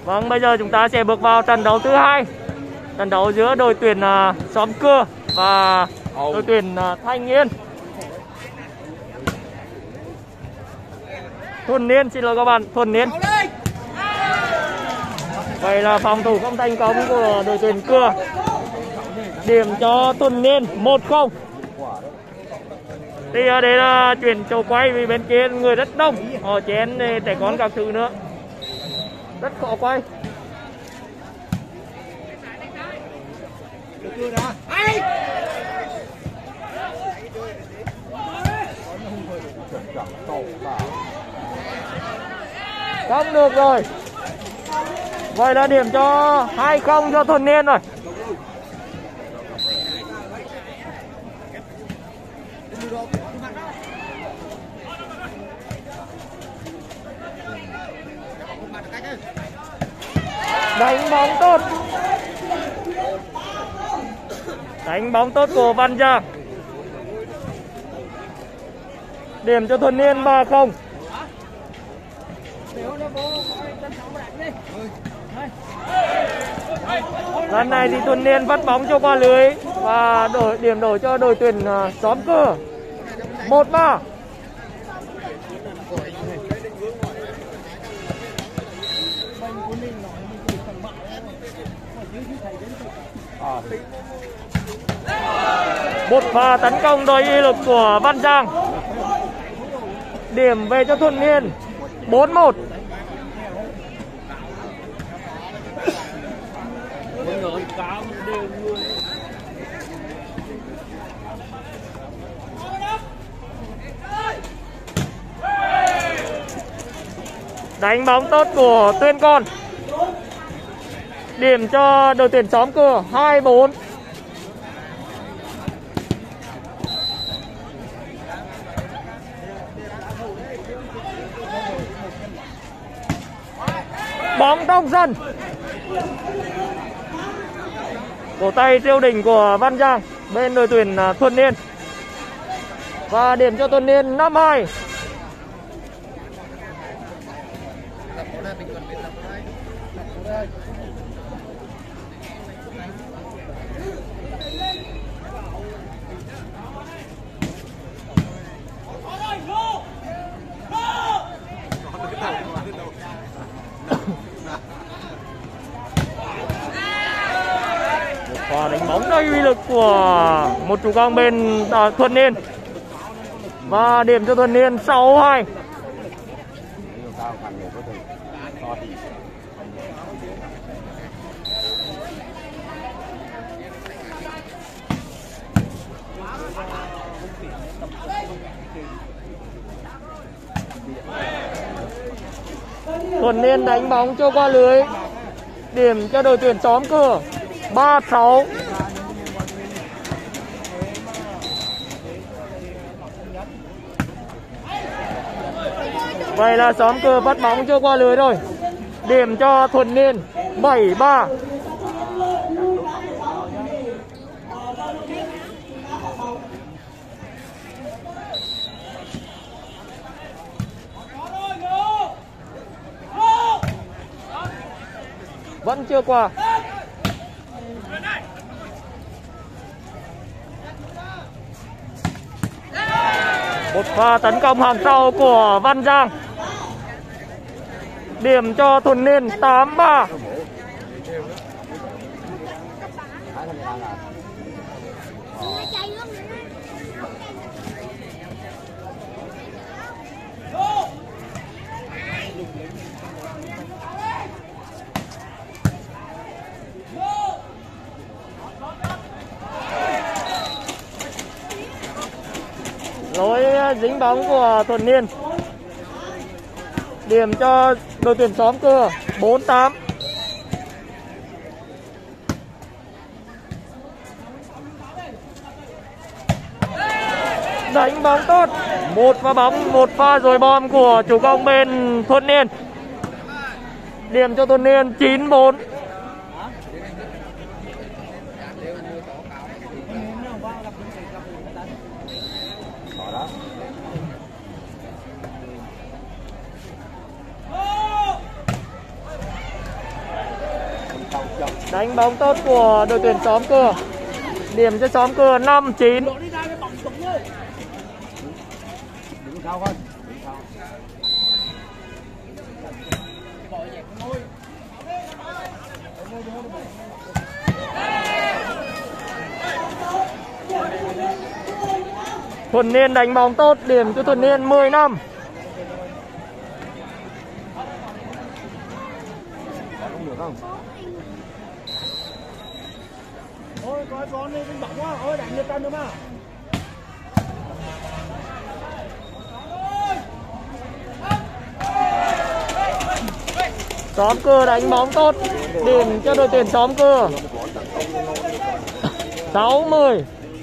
Vâng, bây giờ chúng ta sẽ bước vào trận đấu thứ hai. Trận đấu giữa đội tuyển Xóm Cưa và đội tuyển Thanh Yên. Thuần Niên, xin lỗi các bạn, Thuần Niên. Vậy là phòng thủ không thành công của đội tuyển Cưa. Điểm cho Thuần Niên 1-0. Thì đây là chuyển chỗ quay vì bên kia người rất đông, họ chén trẻ con các thứ nữa, rất khó quay. Không được rồi. Vậy là điểm cho 2-0 cho Thuần Niên rồi. Đánh bóng tốt. Đánh bóng tốt của Văn Giang. Điểm cho Thuần Niên 3-0. Lần này thì Thuần Niên vắt bóng cho qua lưới và điểm đổi cho đội tuyển Xóm Cưa 1-3. Một pha tấn công đầy uy lực của Văn Giang. Điểm về cho Thuần Niên 4-1. Đánh bóng tốt của Tuyên Con. Điểm cho đội tuyển Xóm Cưa 2-4. Bóng trong sân. Cổ tay siêu đỉnh của Văn Giang bên đội tuyển Thuần Niên. Và điểm cho Thuần Niên 5-2. Và đánh bóng đầy uy lực của một chủ công bên Thuần Niên. Và điểm cho Thuần Niên 6-2. Thuần Niên đánh bóng cho qua lưới. Điểm cho đội tuyển Xóm Cưa 3-6. Vậy là Xóm Cưa bắt bóng chưa qua lưới rồi. Điểm cho Thuần Niên 7-3. Vẫn chưa qua. Một pha tấn công hàng sau của Văn Giang. Điểm cho Thuần Niên 8-3. Lối dính bóng của Thuần Niên. Điểm cho đội tuyển Xóm Cưa 4-8. Đánh bóng tốt. Một pha bóng, một pha rồi bom của chủ công bên Thuần Niên. Điểm cho Thuần Niên 9-4. Đánh bóng tốt của đội tuyển Xóm Cưa. Điểm cho Xóm Cưa 5-9. Thuần Niên đánh bóng tốt, điểm cho Thuần Niên 10-5. Ôi coi con đi bóng quá, ôi đánh được chân nữa mà. Xóm Cưa đánh bóng tốt, điểm cho đội tuyển Xóm Cưa 6-10.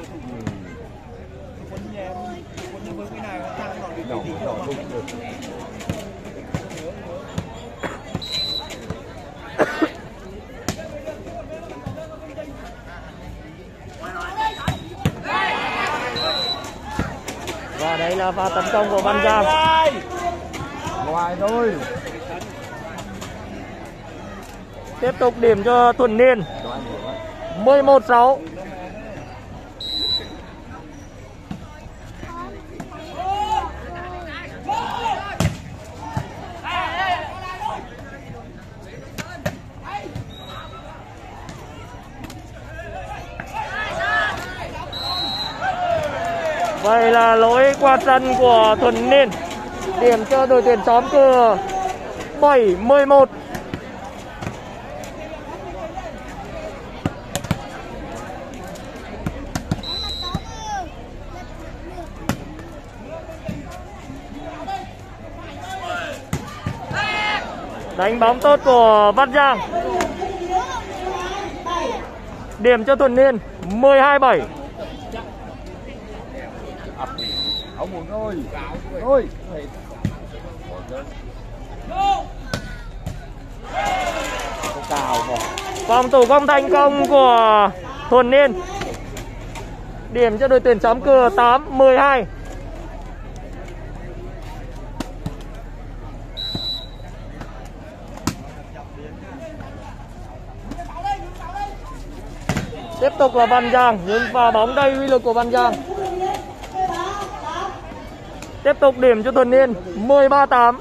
Và đây là pha tấn công của Văn Giang. Ngoài thôi. Tiếp tục điểm cho Thuần Niên 11-6. Vậy là lỗi qua sân của Thuần Niên, điểm cho đội tuyển Xóm Cưa 7-11. Đánh bóng tốt của Văn Giang, điểm cho Thuần Niên 12-7. Không muốn thôi. Thôi. Phòng thủ công thành công của Thuần Niên, điểm cho đội tuyển Xóm Cưa 8-12. Tiếp tục là Văn Giang, nhưng pha bóng đầy uy lực của Văn Giang. Tiếp tục điểm cho Thuần Niên 13-8.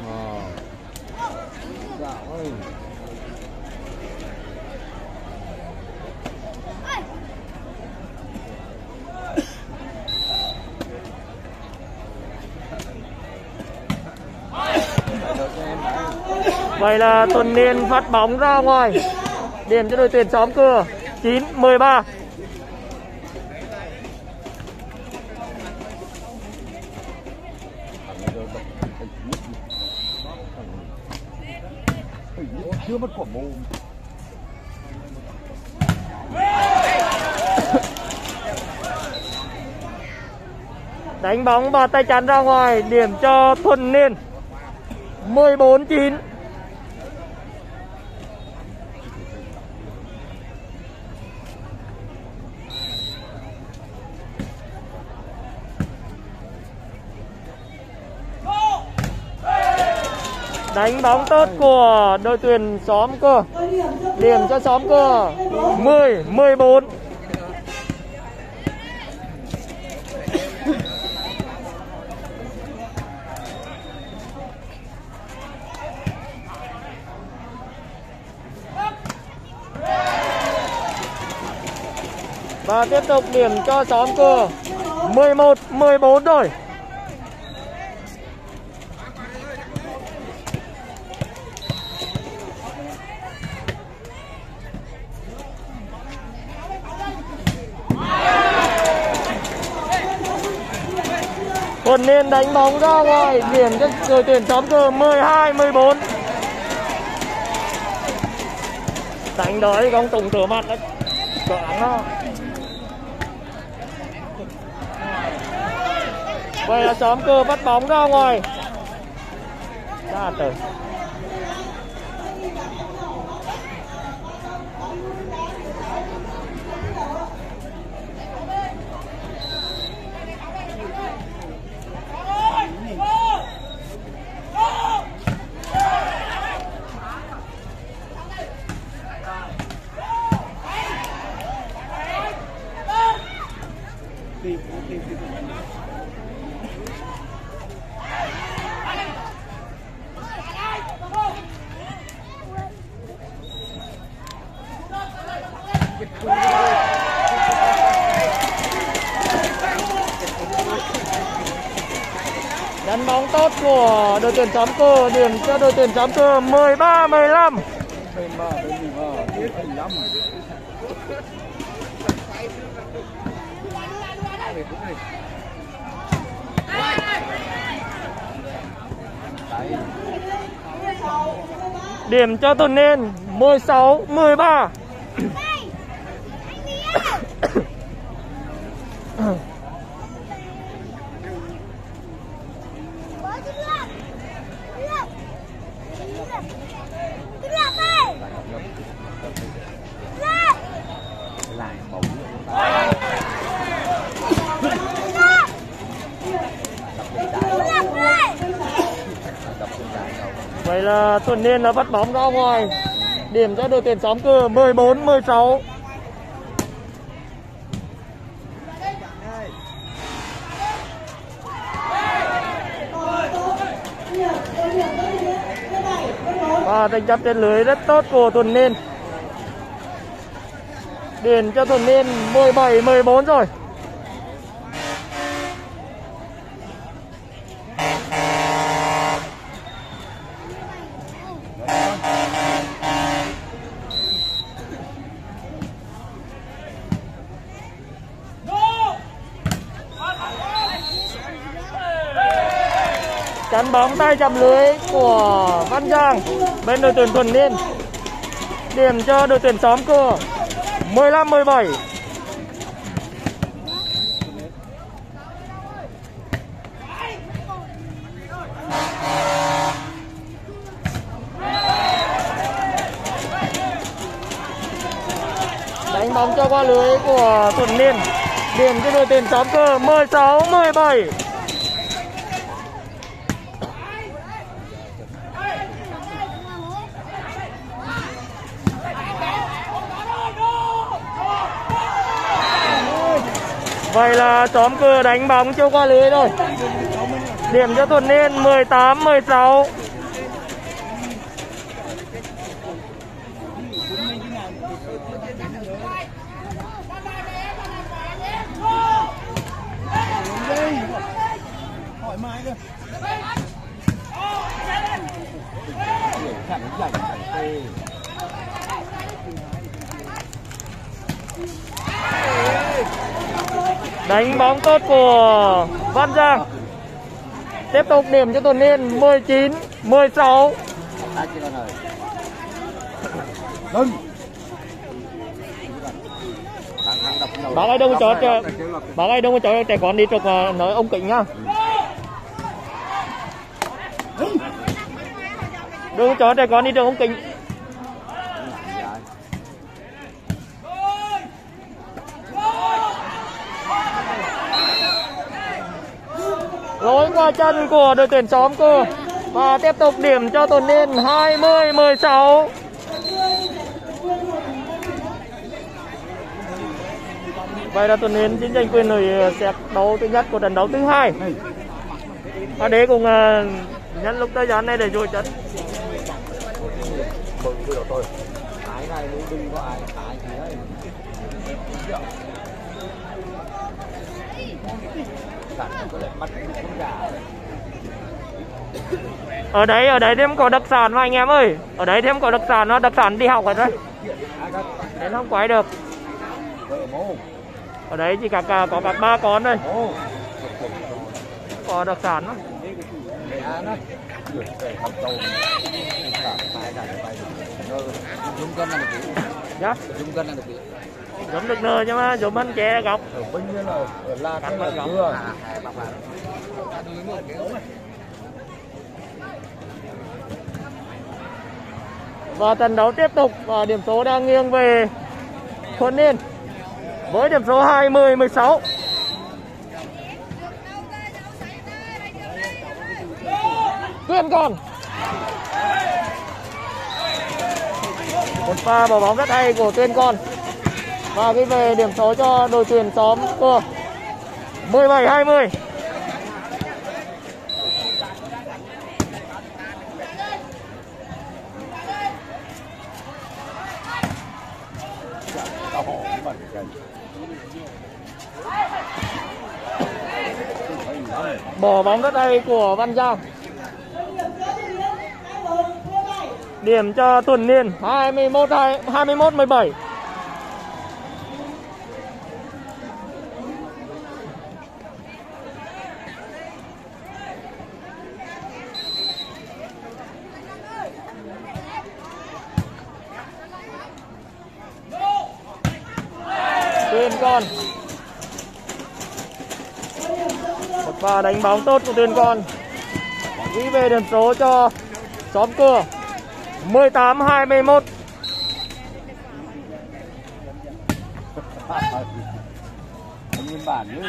Vậy là Thuần Niên phát bóng ra ngoài, điểm cho đội tuyển Xóm Cưa 9-13. Chưa mất quả mồm. Đánh bóng và tay chắn ra ngoài, điểm cho Thuần Niên 14-9. Đánh bóng tốt của đội tuyển Xóm Cưa, điểm cho Xóm Cưa 10-14. Và tiếp tục điểm cho Xóm Cưa 11-14 rồi. Thuần Niên đánh bóng ra ngoài, điểm cho đội tuyển Xóm Cưa 12-14. Đánh đó thì không trùng rửa mặt đấy. Cỡ nó. Vậy là Xóm Cưa bắt bóng ra ngoài. Ra tới. của đội tuyển Xóm Cơ, điểm cho đội tuyển Xóm Cơ 13-15. Bên mà bên gì mà tiếc thì lắm. Điểm cho Tuấn Nên 16-13. Lại bóng. Vậy là Tuấn Nên là bắt bóng ra ngoài. Điểm cho đội tuyển Xóm Cơ 14-16. Và đánh chắp trên lưới rất tốt của Tuấn Nên. Điểm cho Tuấn Nên 17-14 rồi. Chắn bóng tay chạm lưới của Văn Giang bên đội tuyển Tuấn Nên. Điểm cho đội tuyển Xóm Cơ 15-17. Đánh bóng cho qua lưới của Tuấn Nên. Điểm cho đội tuyển Xóm Cơ 16-17. Vậy là Xóm Cơ đánh bóng chưa qua lưới rồi. Điểm cho Tuấn Nên 18-16. Hỏi mai cơ. Đánh bóng tốt của Văn Giang. Tiếp tục điểm cho Tuấn Nên 19-16. Bác ơi đừng có cho trẻ con đi trục nói ông Kính nhá. Đừng cho trẻ con đi trục ông Kính. Lối qua chân của đội tuyển Xóm Cơ. Và tiếp tục điểm cho Tuấn Nên 20-16. Vậy là Tuấn Nên chiến tranh quyền lợi xét đấu thứ nhất của trận đấu thứ hai. Và để cùng nhân lúc thời gian này để dội chân. Ở đấy thêm có đặc sản mà anh em ơi. Ở đấy thêm có đặc sản, nó đặc sản đi học rồi đấy. Đến không quay được. Ở đấy chỉ có các ba con thôi. Có đặc sản đó. Dạ. Giống được nơ chứ mà giống anh trẻ gọc. Cắn mặt gọc. Và trận đấu tiếp tục và điểm số đang nghiêng về Tuấn Nên với điểm số 20-16. Tuyên Con. Một pha bỏ bóng rất hay của Tuyên Con. Và ghi về điểm số cho đội tuyển Xóm Cơ 17-20. Bỏ bóng rất hay của Văn Giang. Điểm cho Tuần Niên 21-17. Tuyên Con. Một pha đánh bóng tốt của Tuyên Con. Ghi về điểm số cho xóm Cưa 18-21. Nguyên bản chứ.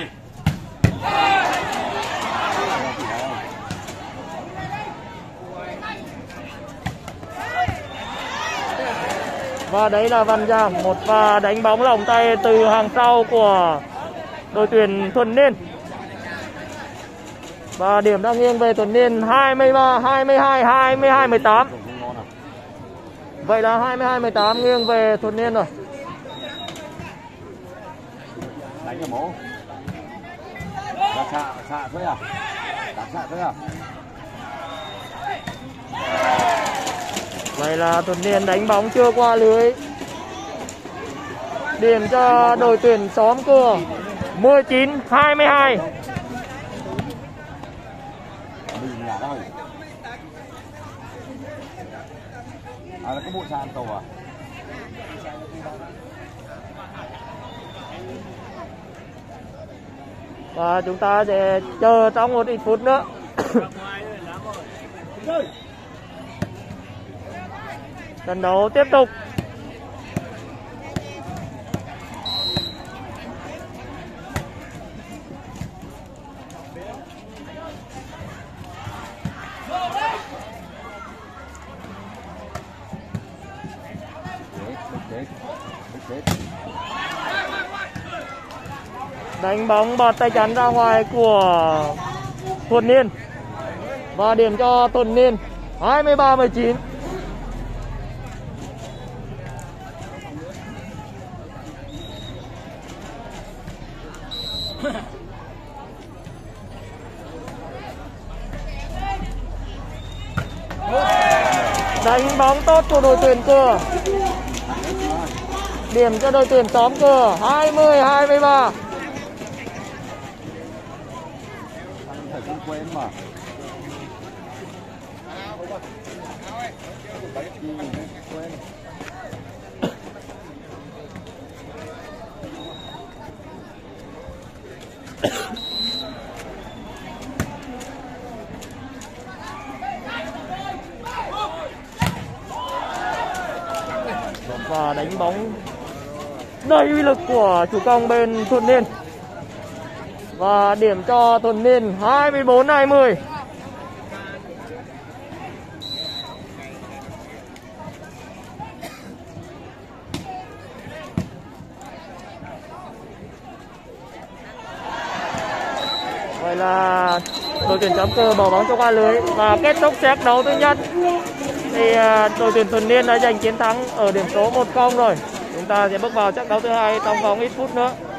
Và đấy là Văn Giang, một pha đánh bóng lỏng tay từ hàng sau của đội tuyển Thuần Niên. Và điểm đang nghiêng về Thuần Niên 23-22, 22-18. Vậy là 22-18 nghiêng về Thuần Niên rồi. Đánh ở mố. Xạ thôi à? Xạ thôi à? Vậy là Thuần Niên đánh bóng chưa qua lưới. Điểm cho đội tuyển xóm Cưa 19-22. Mình ngã rồi. À là cái bộ sàn cầu à? Và chúng ta sẽ chờ trong một ít phút nữa. Trận đấu tiếp tục. Đánh bóng bọt tay chắn ra ngoài của Thuần Niên. Và điểm cho Thuần Niên 23-19. Đánh bóng tốt của đội tuyển Cưa. Điểm cho đội tuyển xóm Cưa 20-23. Phải không quên mà. Và đánh bóng đầy uy lực của chủ công bên Thuần Niên. Và điểm cho Thuần Niên 24-20. Vậy là đội tuyển xóm Cưa bỏ bóng cho qua lưới. Và kết thúc set đấu thứ nhất thì đội tuyển Thuần Niên đã giành chiến thắng ở điểm số 1-0 rồi. Chúng ta sẽ bước vào set đấu thứ hai trong vòng ít phút nữa.